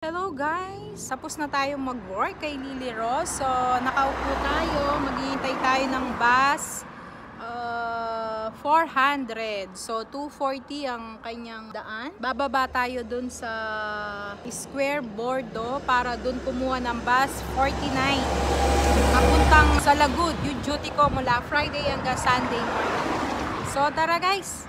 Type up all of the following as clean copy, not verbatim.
Hello guys! Tapos na tayo mag-work kay Lily Rose. So, nakaupo tayo. Maghihintay tayo ng bus. 400. So, 240 ang kanyang daan. Bababa tayo dun sa Square Bordo para dun kumuha ng bus 49. Papuntang sa Lagud. Yung duty ko mula Friday hanggang Sunday morning. So, tara guys!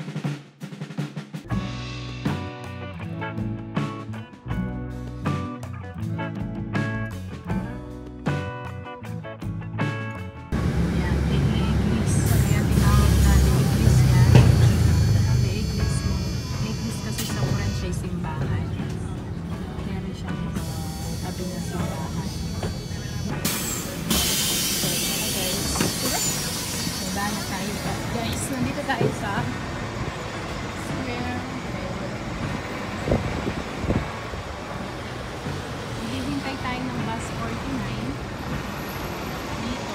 Guys, nandito tayo sa Square. Hihintay tayo ng bus 49 dito.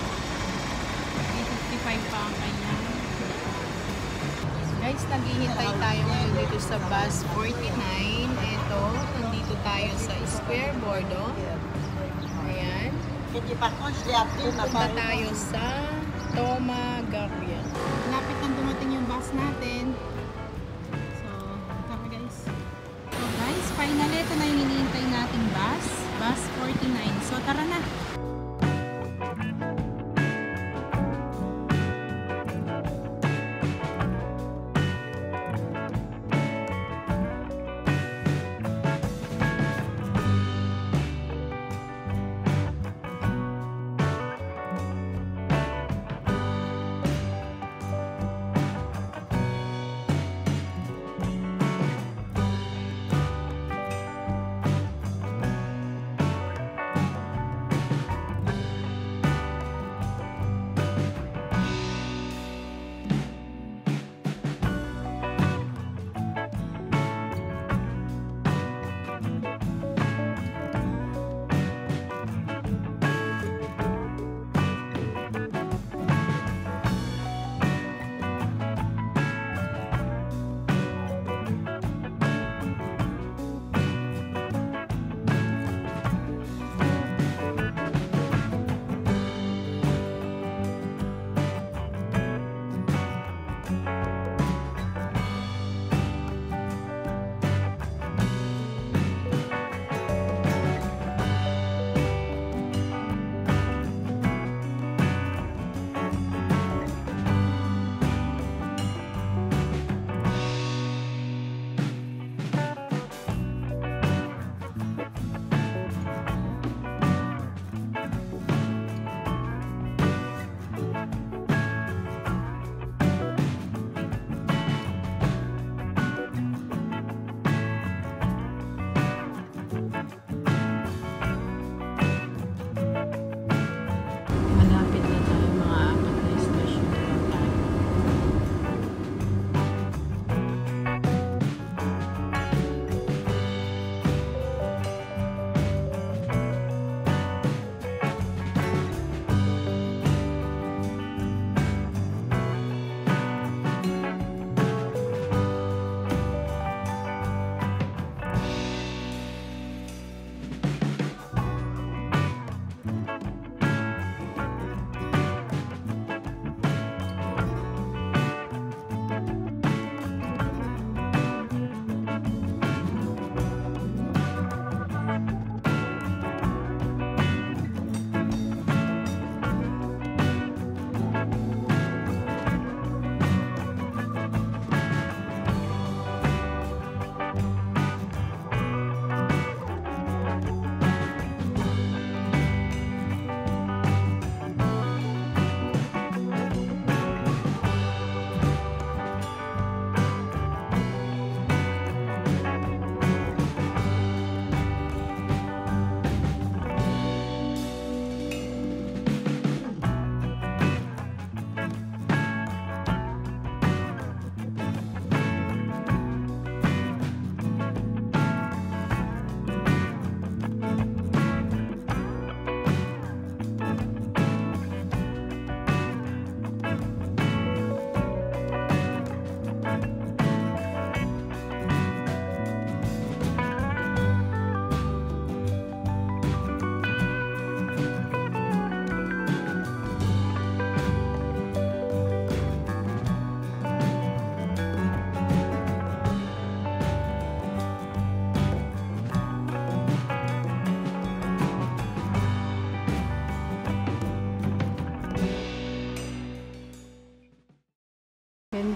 355 pa ang kanyang. Guys, naghihintay tayo ngayon dito sa bus 49. Ito, nandito tayo sa Square Bordo. Ayan. Pupunta tayo sa Toma Gabriel. Lapit nang dumating yung bus natin. So, tara guys. So guys, finally ito na yung hinihintay nating bus. Bus 49. So tara na.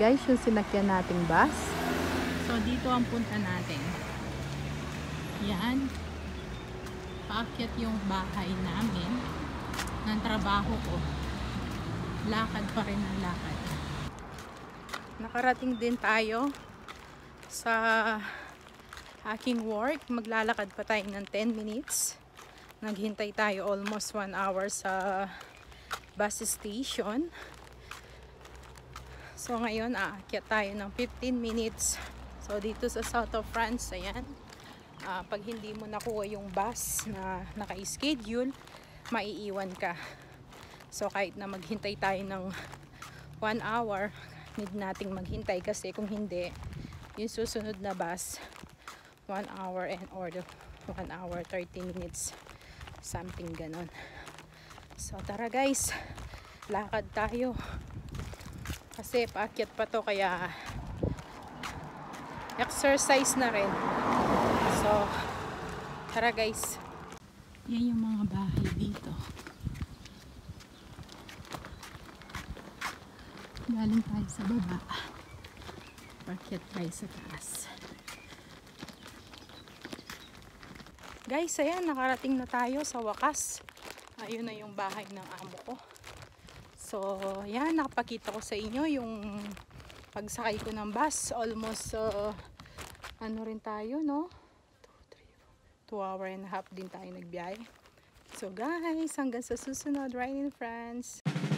guys yung sinakyan nating bus. So dito ang punta natin. Yan. Paakyat yung bahay namin ng trabaho ko. Lakad pa rin ang lakad. Nakarating din tayo sa aking work. Maglalakad pa tayo ng 10 minutes. Naghintay tayo almost 1 hour sa bus station. So ngayon aakyat tayo ng 15 minutes. So dito sa south of France, ayan. Pag hindi mo nakuha yung bus na naka-schedule, maiiwan ka. So kahit na maghintay tayo ng 1 hour, need nating maghintay kasi kung hindi, yung susunod na bus 1 hour or 1 hour 30 minutes, something ganon. So tara guys, lakad tayo kasi paakyat pa to, kaya exercise na rin. So tara guys. Yan yung mga bahay dito. Galing tayo sa baba, paakyat tayo sa taas. Guys, ayan, nakarating na tayo sa wakas. Ayun na yung bahay ng amo ko. So, ayan, nakapakita ko sa inyo yung pagsakay ko ng bus. Almost, ano rin tayo, no? 2 hour and a half din tayo nagbiyahe. So, guys, hanggang sa susunod, Ride in France.